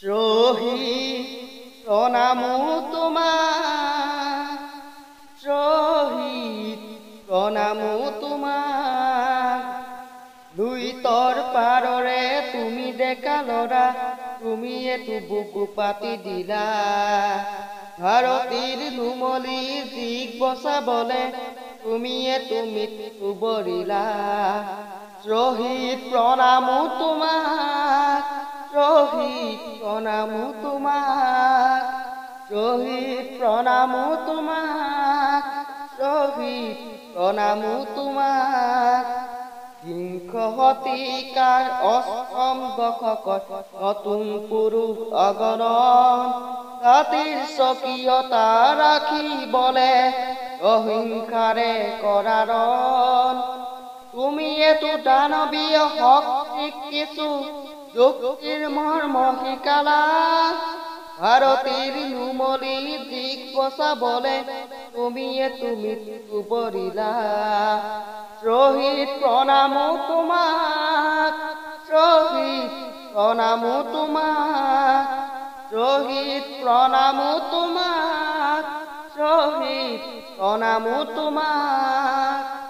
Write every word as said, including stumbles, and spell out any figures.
শহীদ প্রণামো তোমাক, শহীদ প্রণামো তোমাক। লুইতৰ পাৰৰে তুমি ডেকা ল'ৰা, তুমি এটো বুকু পাতি দিলা। ভাৰতীৰ নুমলীৰ দিক বচাবলে তুমি এটো মৃত্যু বৰিলা। শহীদ প্ৰণামো তোমাক, শহীদ প্ৰণামো তোমাক, শহীদ প্ৰণামো তোমাক, শহীদ প্ৰণামো তোমাক। বিংশ শতিকাৰ অষ্টম দশকত নতুন পুৰুষ অগণন জাতিৰ স্বকীয়তা ৰাখিবলে অহিংসাৰে কৰাৰণ। তুমি এটো দানৱীয় শক্তিক কিছু যুক্তিৰ মৰ্ম শিকালা। ভাৰতীৰ নুমলীৰ দিক বচাবলে তুমি এটো মৃত্যু বৰিলা। শহীদ প্ৰণামো তোমাক, শহীদ প্ৰণামো তোমাক, শহীদ প্ৰণামো তোমাক, শহীদ প্ৰণামো তোমাক।